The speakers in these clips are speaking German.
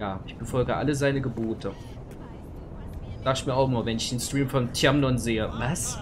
Ja, ich befolge alle seine Gebote. Sag ich mir auch immer, wenn ich den Stream von Tiamnon sehe. Was?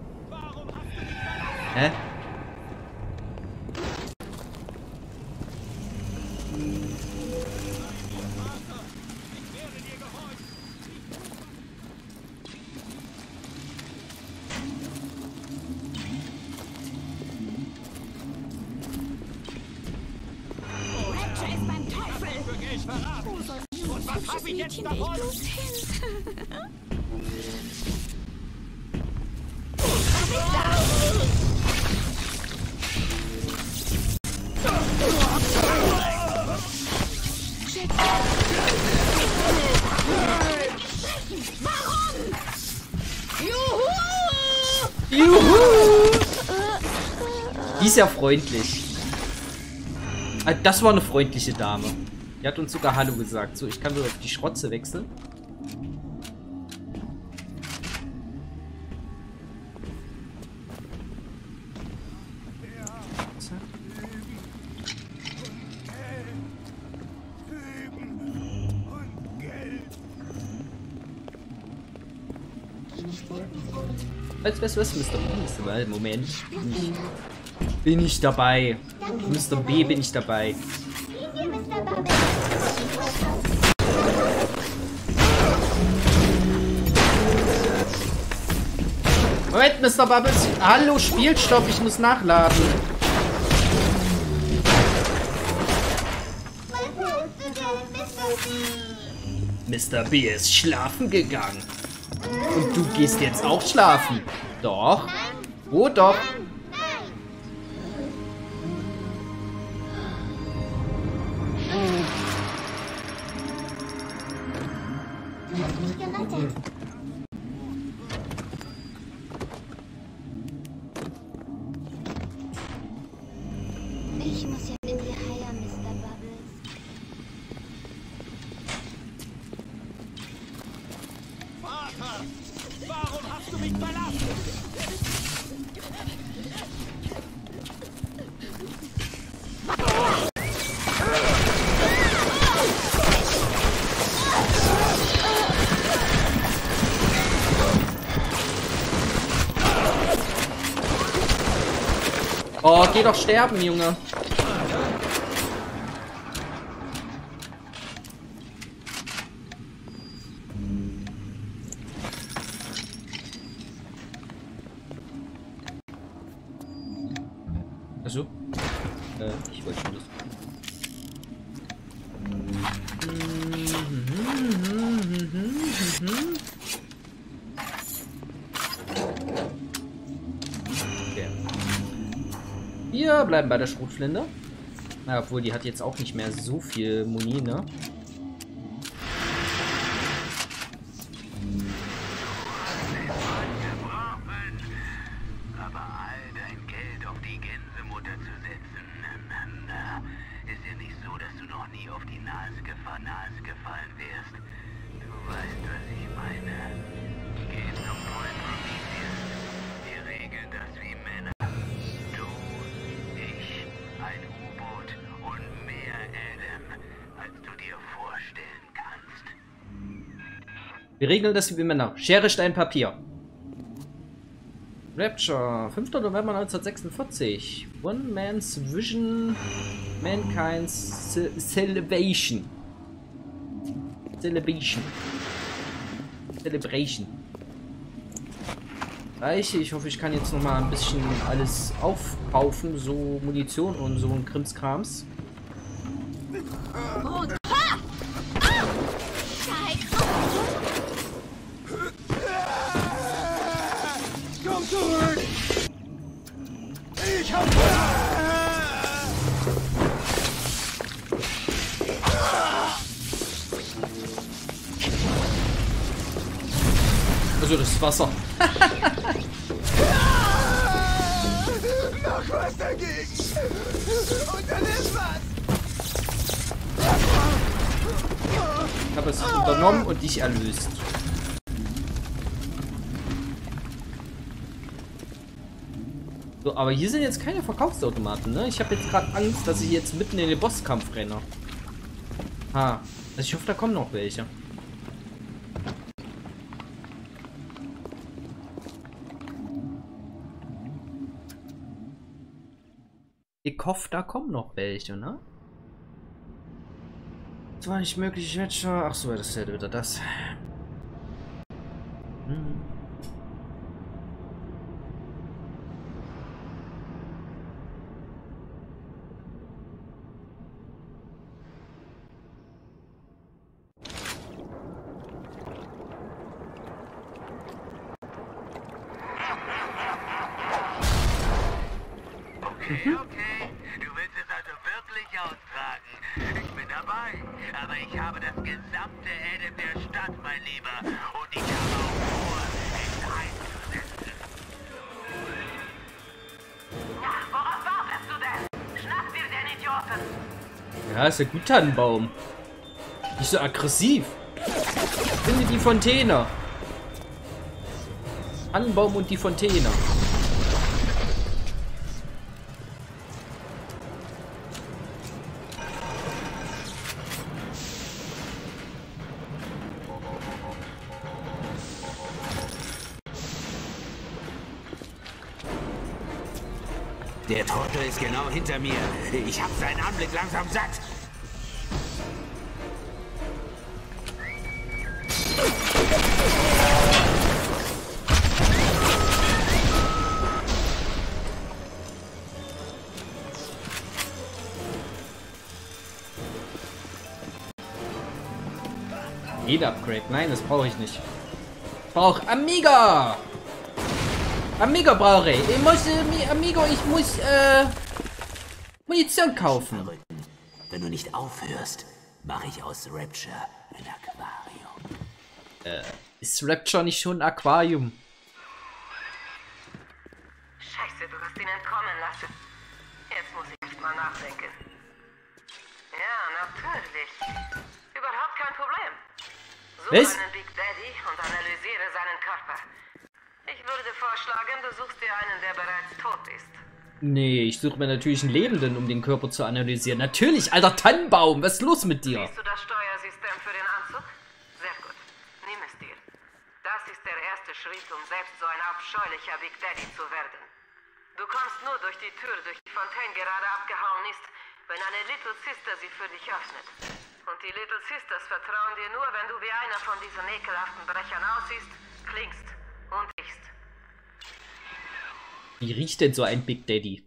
Hä? Die ist ja freundlich. Das war eine freundliche Dame. Die hat uns sogar Hallo gesagt. So, ich kann wieder auf die Schrotze wechseln. Was, Mr. B? Moment. Bin ich dabei. Mr. B bin ich dabei. Moment, Mr. Bubbles. Hallo, Spielstopp, ich muss nachladen. Mr. B ist schlafen gegangen. Und du gehst jetzt auch schlafen. Doch. Wo doch? Ich muss ja mit dir heiern, Mr. Bubbles. Vater, warum hast du mich verlassen? Oh, geh doch sterben, Junge. Also, ich wollte schon das. Okay. Wir bleiben bei der Schrotflinte. Na, obwohl die hat jetzt auch nicht mehr so viel Muni, ne? Wir regeln das wie Männer. Schere, Stein, Papier. Rapture, 5. November 1946. One Man's Vision, Mankind's Celebration. Celebration. Reiche, ich hoffe, ich kann jetzt noch mal ein bisschen alles aufkaufen, so Munition und so ein Krimskrams. Komm zurück! Ich hab... Also das Wasser. Noch was dagegen! Und dann ist was! Ich habe es unternommen und dich erlöst. So, aber hier sind jetzt keine Verkaufsautomaten, ne? Ich habe jetzt gerade Angst, dass ich jetzt mitten in den Bosskampf renne. Ah, also ich hoffe, da kommen noch welche. Ich hoffe, da kommen noch welche, ne? Das war nicht möglich jetzt schon. Ach so, das ist ja wieder das. Hm. Okay, du willst es also wirklich austragen. Ich bin dabei, aber ich habe das gesamte Adam der Stadt, mein Lieber. Und ich habe auch vor, es einzusetzen. Ja, worauf wartest du denn? Schnapp dir den Idioten! Ja, ist ja gut, Tannenbaum. Nicht so aggressiv. Finde die Fontäne. Tannenbaum und die Fontäne. Der Trottel ist genau hinter mir. Ich hab seinen Anblick langsam satt. Upgrade. Nein, das brauche ich nicht. Ich brauche Amiga. Amigo brauche ich. Ich muss, Amigo, ich muss, Munition kaufen. Wenn du nicht aufhörst, mache ich aus Rapture ein Aquarium. Ist Rapture nicht schon ein Aquarium? Scheiße, du hast ihn entkommen lassen. Jetzt muss ich erst mal nachdenken. Ja, natürlich. Überhaupt kein Problem. Such Was? einen Big Daddy und analysiere seinen Körper. Ich würde vorschlagen, du suchst dir einen, der bereits tot ist. Nee, ich suche mir natürlich einen Lebenden, um den Körper zu analysieren. Natürlich, alter Tannenbaum, was ist los mit dir? Siehst du das Steuersystem für den Anzug? Sehr gut. Nimm es dir. Das ist der erste Schritt, um selbst so ein abscheulicher Big Daddy zu werden. Du kommst nur durch die Tür, durch die Fontaine gerade abgehauen ist, wenn eine Little Sister sie für dich öffnet. Und die Little Sisters vertrauen dir nur, wenn du wie einer von diesen ekelhaften Brechern aussiehst, klingst und riechst. Wie riecht denn so ein Big Daddy?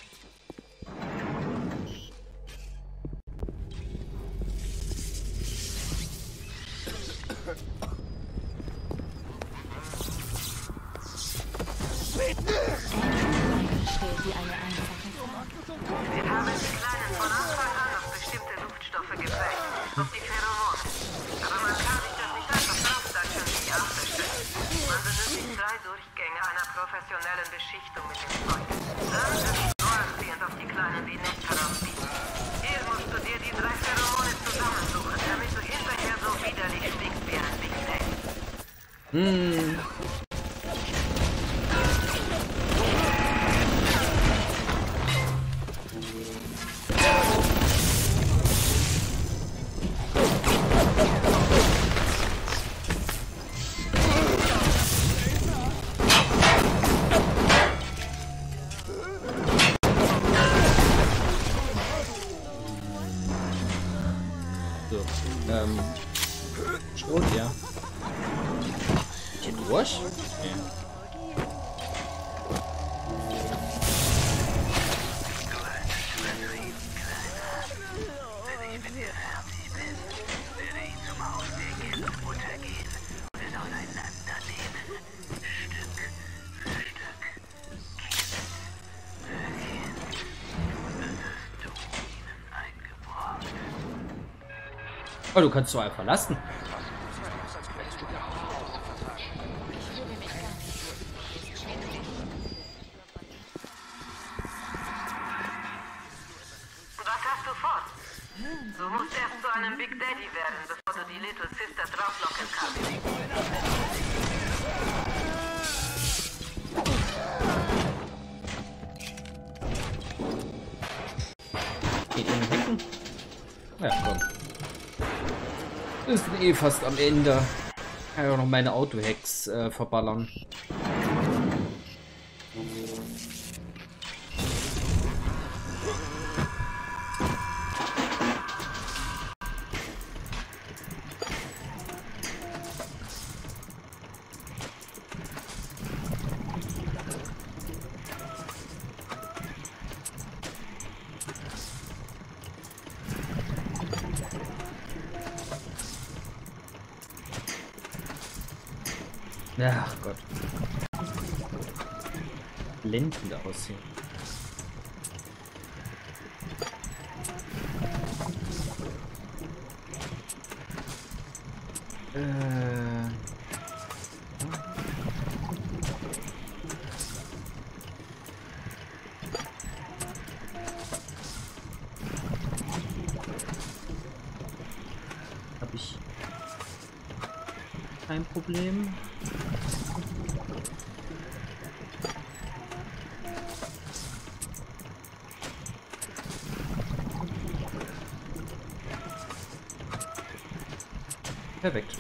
Wir haben die Kleinen von Anfang an auf bestimmte Duftstoffe geprägt, auf die Pheromone. Aber man kann sich das nicht einfach draufsatschen wie die Aftershave. Man benötigt 3 Durchgänge einer professionellen Beschichtung mit dem Zeug. Dann wird es so anziehend auf die Kleinen wie Nektar ausbieten. Hier musst du dir die 3 Pheromone zusammensuchen, damit du hinterher so widerlich stinkst wie ein Big Daddy. So, Schrot, ja. Hier durch? Okay. Oh, du kannst so einfach verlassen. Was hast du vor? Du musst erst zu einem Big Daddy werden, bevor du die Little Sister drauflocken kannst. Geht in den Hecken. Ja, komm. Wir sind eh fast am Ende. Kann ja auch noch meine Auto-Hacks verballern. Ach Gott. Blendend aussehen. Hab ich kein Problem. Perfekt.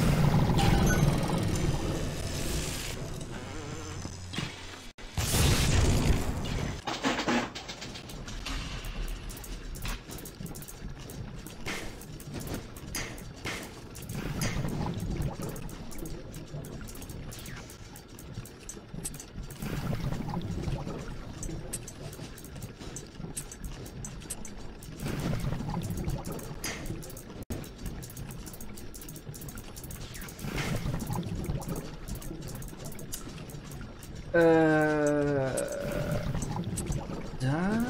Da.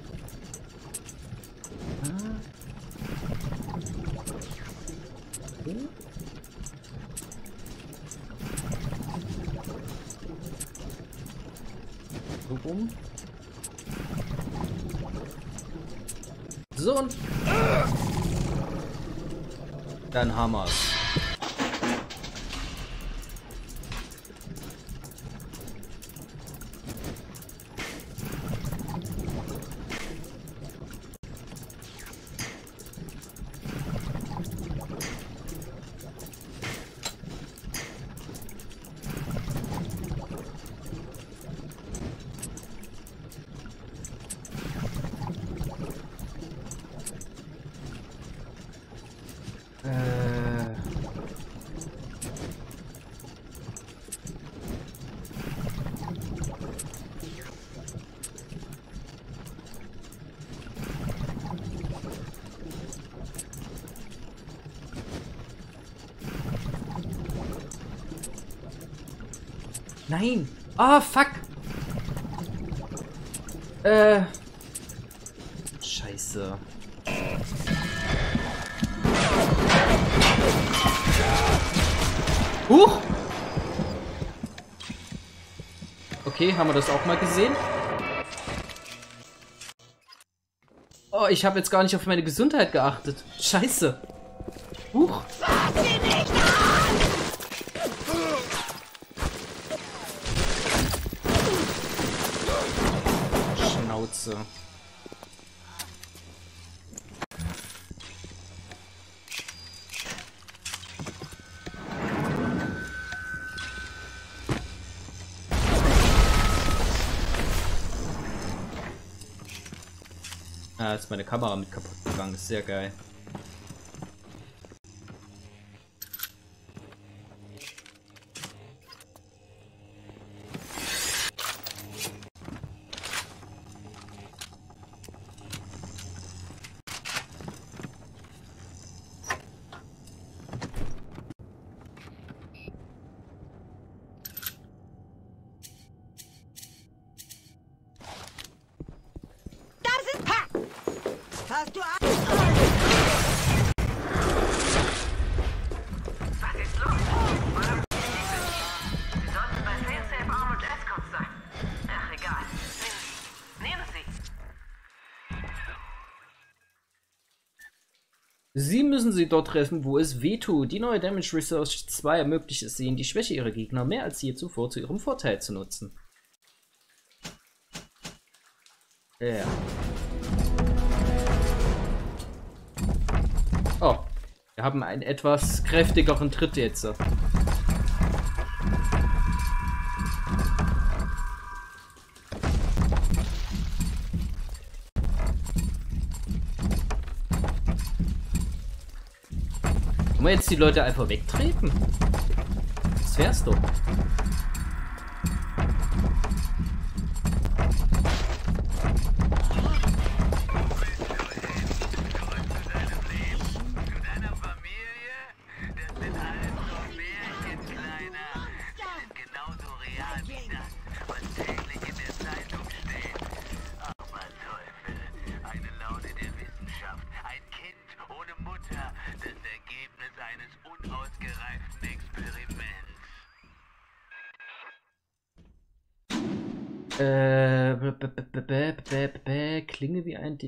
So rum. So und dann haben wir's. Nein! Ah, fuck! Scheiße. Huch! Okay, haben wir das auch mal gesehen? Oh, ich habe jetzt gar nicht auf meine Gesundheit geachtet. Scheiße. Huch! Schnauze. Ah, ist meine Kamera mit kaputt gegangen. Ist sehr geil. Hast du Angst? Was ist los? Warum Sie sollten bei Failsafe Armored Escorts sein. Ach, egal. Nehmen Sie. Sie müssen sie dort treffen, wo es weh tut. Die neue Damage Research 2 ermöglicht es ihnen, die Schwäche ihrer Gegner mehr als je zuvor zu ihrem Vorteil zu nutzen. Ja. Oh. Wir haben einen etwas kräftigeren Tritt jetzt. Können wir jetzt die Leute einfach wegtreten? Das wär's doch. Klinge wie ein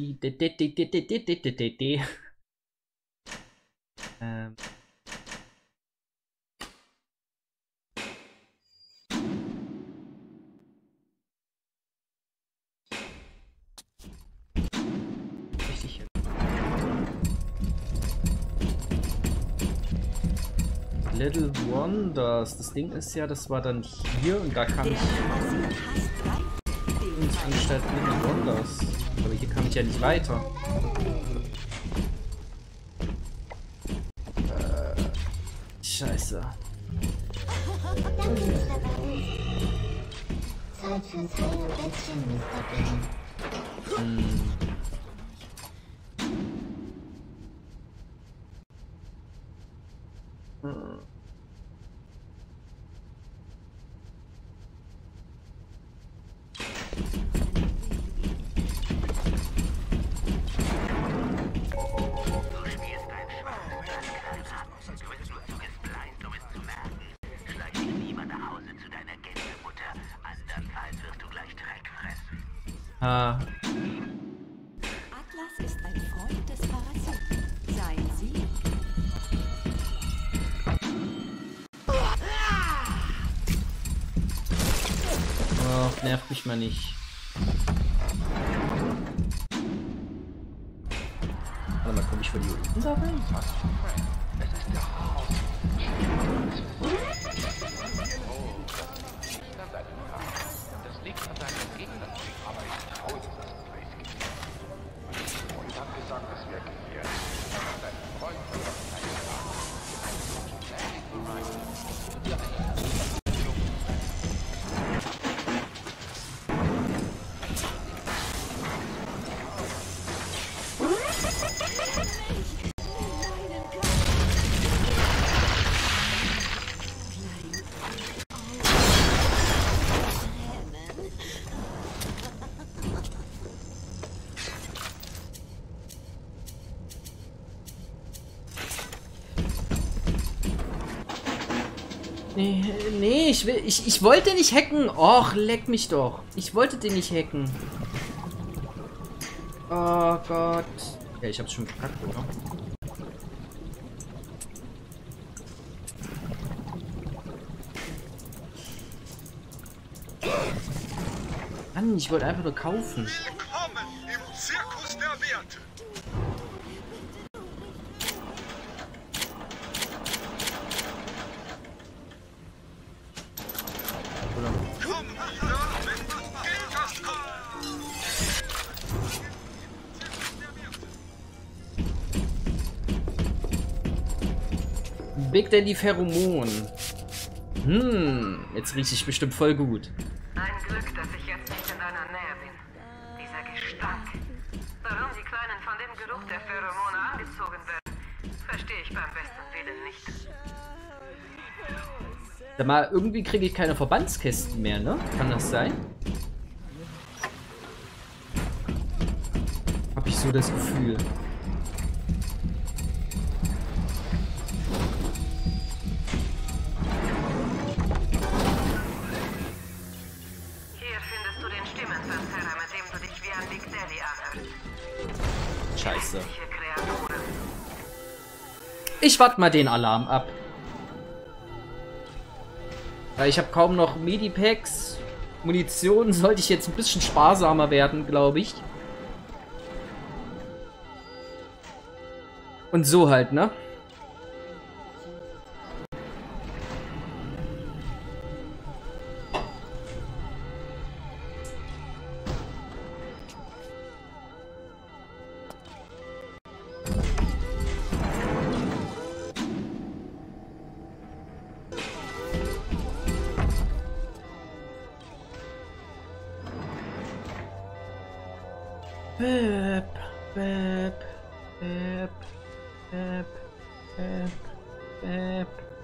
richtig. Little Wonders. Das Ding ist ja, das war dann hier und da kam ich ins Anstalt Little Wonders. Aber hier kam ich ja nicht weiter. Scheiße. Danke, Mr. Bubble. Zeit fürs heile Bettchen, Mr. Bubble. Ah. Atlas ist ein Freund des Parasiten. Seien Sie. Oh, nervt mich mal nicht. Warte mal, komme ich von hier unten da rein? Das liegt an deinen Gegnern, aber ich traue das Preisgeben. Und hab gesagt, es wäre gefährlich. Dein Freund wird doch keine Frage. Nee, ich wollte nicht hacken. Och, leck mich doch. Ich wollte den nicht hacken. Oh Gott. Ja, ich hab's schon verkackt, oder? Mann, ich wollte einfach nur kaufen. Willkommen im Zirkus der Werte. Komm wieder, wenn du Geld hast. Big Daddy Pheromon. Jetzt rieche ich bestimmt voll gut. Ein Glück, dass ich jetzt nicht in deiner Nähe bin. Dieser Gestank. Warum die Kleinen von dem Geruch der Pheromone angezogen werden, verstehe ich beim besten Willen nicht. Sag mal, irgendwie kriege ich keine Verbandskästen mehr, ne? Kann das sein? Hab ich so das Gefühl. Hier findest du den Stimmenverzerrer, mit dem du dich wie ein Big Daddy anhörst. Scheiße. Hässliche Kreaturen. Ich warte mal den Alarm ab. Weil ich habe kaum noch Medipacks. Munition sollte ich jetzt ein bisschen sparsamer werden, glaube ich. Und so halt, ne? Bip, bip, bip, bip, bip, bip.